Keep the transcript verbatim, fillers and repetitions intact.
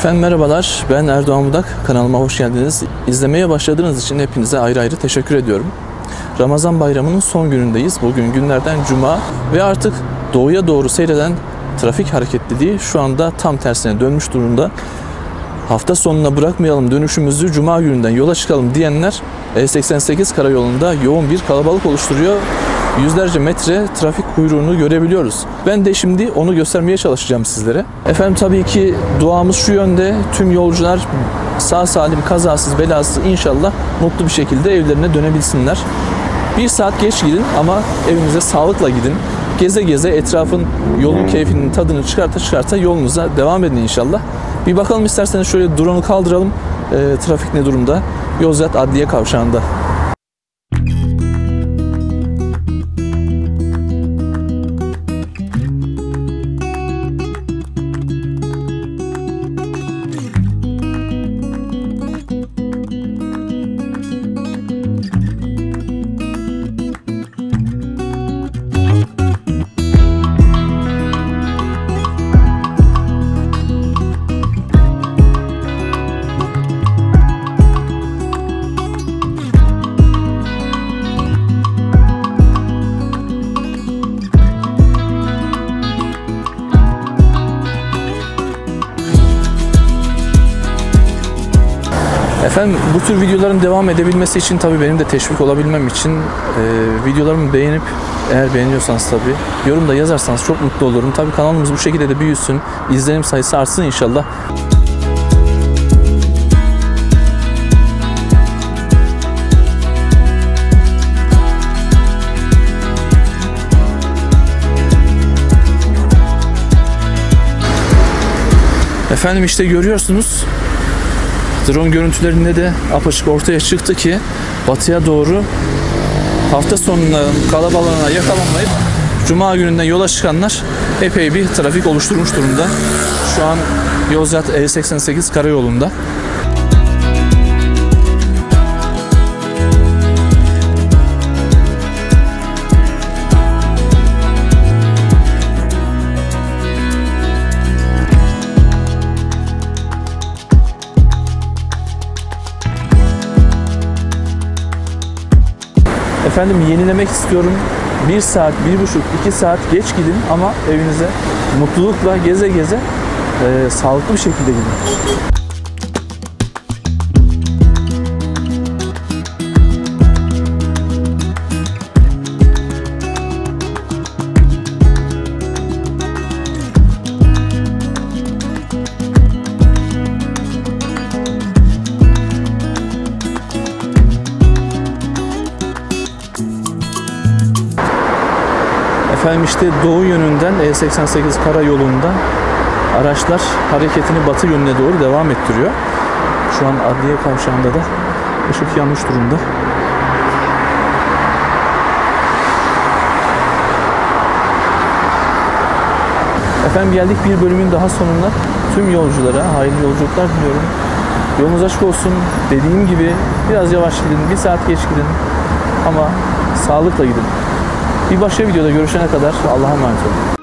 Efendim merhabalar, ben Erdoğan Budak. Kanalıma hoş geldiniz. İzlemeye başladığınız için hepinize ayrı ayrı teşekkür ediyorum. Ramazan bayramının son günündeyiz. Bugün günlerden cuma ve artık doğuya doğru seyreden trafik hareketliliği şu anda tam tersine dönmüş durumda. Hafta sonuna bırakmayalım dönüşümüzü, cuma gününden yola çıkalım diyenler E seksen sekiz karayolunda yoğun bir kalabalık oluşturuyor. Yüzlerce metre trafik kuyruğunu görebiliyoruz. Ben de şimdi onu göstermeye çalışacağım sizlere. Efendim tabii ki duamız şu yönde: tüm yolcular sağ salim, kazasız belasız inşallah mutlu bir şekilde evlerine dönebilsinler. Bir saat geç gidin ama evinize sağlıkla gidin. Geze geze etrafın, yolun keyfinin tadını çıkarta çıkarta yolunuza devam edin inşallah. Bir bakalım isterseniz, şöyle drone'u kaldıralım. E, trafik ne durumda? Yozgat Adliye Kavşağı'nda. Efendim bu tür videoların devam edebilmesi için tabii benim de teşvik olabilmem için e, videolarımı beğenip, eğer beğeniyorsanız tabii yorumda yazarsanız çok mutlu olurum. Tabii kanalımız bu şekilde de büyüsün, izlenim sayısı artsın inşallah. Efendim işte görüyorsunuz, drone görüntülerinde de apaçık ortaya çıktı ki batıya doğru hafta sonuna kalabalığına yakalanmayıp cuma gününden yola çıkanlar epey bir trafik oluşturmuş durumda. Şu an Yozgat E seksen sekiz karayolunda. Efendim yenilemek istiyorum. Bir saat, bir buçuk, iki saat geç gidin ama evinize mutlulukla geze geze e, sağlıklı bir şekilde gidin. Efendim işte doğu yönünden E seksen sekiz karayolunda araçlar hareketini batı yönüne doğru devam ettiriyor. Şu an Adliye Kavşağı'nda da ışık yanmış durumda. Efendim geldik bir bölümün daha sonuna. Tüm yolculara hayırlı yolculuklar diliyorum. Yolunuz açık olsun. Dediğim gibi biraz yavaş gidin, bir saat geç gidin ama sağlıkla gidin. Bir başka videoda görüşene kadar Allah'a emanet olun.